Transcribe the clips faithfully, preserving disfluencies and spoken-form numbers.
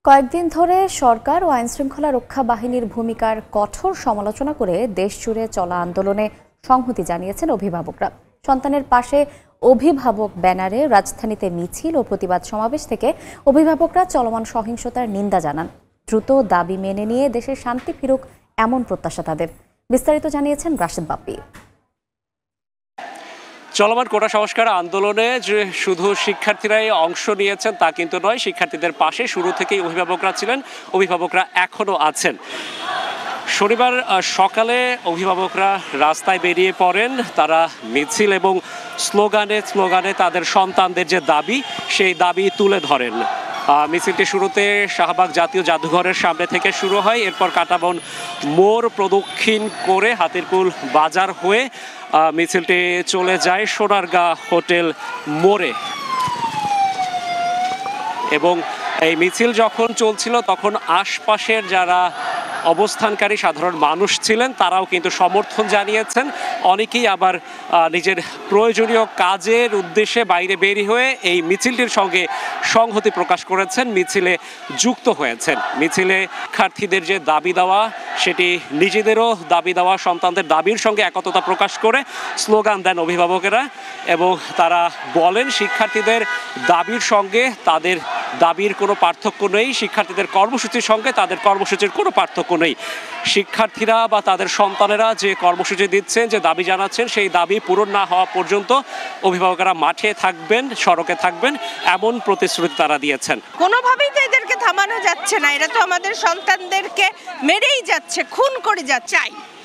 কয়েকদিন ধরে সরকার ও আইনশৃঙ্খলা রক্ষা বাহিনীর ভূমিকার কঠোর সমালোচনা করে দেশজুড়ে চলা আন্দোলনে সংহতি জানিয়েছেন অভিভাবকরা। সন্তানের পাশে অভিভাবক ব্যানারে রাজধানীতে মিছিল ও প্রতিবাদ সমাবেশ থেকে অভিভাবকরা চলমান সহিংসতার নিন্দা জানান। দ্রুত দাবি মেনে নিয়ে দেশের শান্তি ফিরুক এমন প্রত্যাশা তাদের। বিস্তারিত জানিয়েছেন রাশেদ বাপ্পি। চলমান কোটা সংস্কার আন্দোলনে যে শুধু শিক্ষার্থীরাই অংশ নিয়েছেন তা কিন্তু নয়, শিক্ষার্থীদের পাশে শুরু থেকেই অভিভাবকরা ছিলেন, অভিভাবকরা এখনও আছেন। শনিবার সকালে অভিভাবকরা রাস্তায় বেরিয়ে পড়েন। তারা মিছিল এবং স্লোগানে স্লোগানে তাদের সন্তানদের যে দাবি সেই দাবি তুলে ধরেন। মিছিলটি শুরুতে শাহবাগ জাতীয় জাদুঘরের সামনে থেকে শুরু হয়, এরপর কাঁটাবন মোড় প্রদক্ষিণ করে হাতিরপুল বাজার হয়ে মিছিলটি চলে যায় সোনারগাঁ হোটেল মোড়ে। এবং এই মিছিল যখন চলছিল তখন আশপাশের যারা অবস্থানকারী সাধারণ মানুষ ছিলেন তারাও কিন্তু সমর্থন জানিয়েছেন। অনেকেই আবার নিজের প্রয়োজনীয় কাজের উদ্দেশ্যে বাইরে বেরিয়ে হয়ে এই মিছিলটির সঙ্গে সংহতি প্রকাশ করেছেন, মিছিলে যুক্ত হয়েছেন। মিছিলে শিক্ষার্থীদের যে দাবি দেওয়া সেটি নিজেদেরও দাবি দেওয়া, সন্তানদের দাবির সঙ্গে একতা প্রকাশ করে স্লোগান দেন অভিভাবকেরা এবং তারা বলেন শিক্ষার্থীদের দাবির সঙ্গে তাদের দাবির কোনো পার্থক্য নেই, শিক্ষার্থীদের কর্মসূচির সঙ্গে তাদের কর্মসূচির কোনো পার্থক্য নেই। শিক্ষার্থীরা বা তাদের সন্তানেরা যে কর্মসূচি দিচ্ছেন, যে দাবি জানাচ্ছেন, সেই দাবি পূরণ না হওয়া পর্যন্ত অভিভাবকেরা মাঠে থাকবেন, সড়কে থাকবেন, এমন প্রতিশ্রুতি তারা দিয়েছেন। কোনোভাবেই তো এদেরকে থামানো যাচ্ছে না, এরা তো আমাদের সন্তানদেরকে মেরেই যাচ্ছে, খুন করে যাচ্ছে।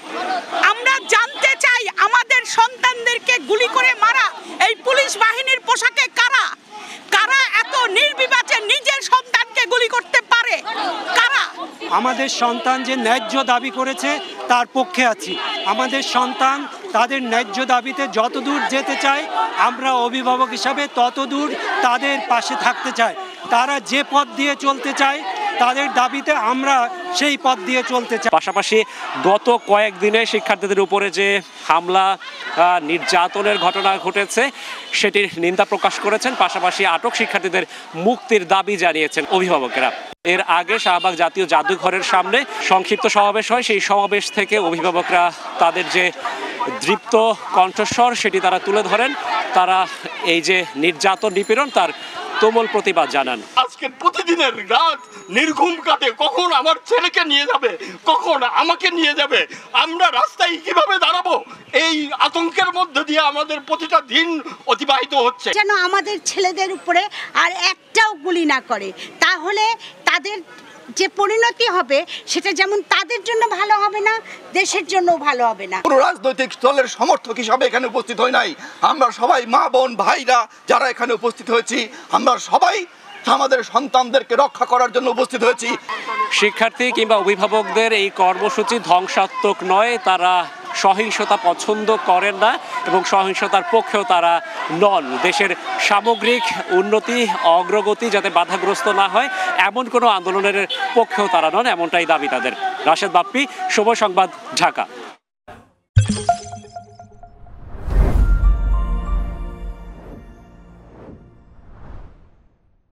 আমরা জানতে চাই আমাদের সন্তানদেরকে গুলি করে মারা এই পুলিশ বাহিনীর পোশাকে কারা কারা এত নির্বিবাদে নিজের সন্তানকে গুলি করতে পারে? কারা? আমাদের সন্তান যে ন্যায্য দাবি করেছে তার পক্ষে আছি। আমাদের সন্তান তাদের ন্যায্য দাবিতে যতদূর যেতে চায় আমরা অভিভাবক হিসাবে ততদূর তাদের পাশে থাকতে চাই। তারা যে পথ দিয়ে চলতে চায় তাদের দাবিতে আমরা সেই পথ দিয়ে চলতে চাই। পাশাপাশি গত কয়েকদিনে শিক্ষার্থীদের উপরে যে হামলা নির্যাতনের ঘটনা ঘটেছে সেটির নিন্দা প্রকাশ করেছেন। পাশাপাশি আটক শিক্ষার্থীদের মুক্তির দাবি জানিয়েছেন অভিভাবকেরা। এর আগে শাহবাগ জাতীয় জাদুঘরের সামনে সংক্ষিপ্ত সমাবেশ হয়, সেই সমাবেশ থেকে অভিভাবকরা তাদের যে দৃপ্ত কণ্ঠস্বর সেটি তারা তুলে ধরেন। তারা এই যে নির্যাতন নিপীড়ন তার তুমুল প্রতিবাদ জানান। আজকের প্রতিদিনের রাত নির্ঘুম কাটে, কখন আমার ছেলেকে নিয়ে যাবে, কখন আমাকে নিয়ে যাবে, আমরা রাস্তায় কিভাবে দাঁড়াবো, এই আতঙ্কের মধ্যে দিয়ে আমাদের প্রতিটা দিন অতিবাহিত হচ্ছে। যেন আমাদের ছেলেদের উপরে আর একটাও গুলি না করে, তাহলে তাদের যে পরিণতি হবে সেটা যেমন তাদের জন্য ভালো হবে না, দেশের জন্য ভালো হবে না। কোনো রাজনৈতিক দলের সমর্থক হিসাবে এখানে উপস্থিত হয় নাই, আমরা সবাই মা বোন ভাইরা যারা এখানে উপস্থিত হয়েছি আমরা সবাই আমাদের সন্তানদেরকে রক্ষা করার জন্য উপস্থিত হয়েছি। শিক্ষার্থী কিংবা অভিভাবকদের এই কর্মসূচি ধ্বংসাত্মক নয়, তারা সহিংসতা পছন্দ করেন না এবং সহিংসতার পক্ষেও তারা নন। দেশের সামগ্রিক উন্নতি অগ্রগতি যাতে বাধাগ্রস্ত না হয় এমন কোনো আন্দোলনের পক্ষেও তারা নন, এমনটাই দাবি তাদের। রাশেদ বাপ্পি, সময় সংবাদ, ঢাকা।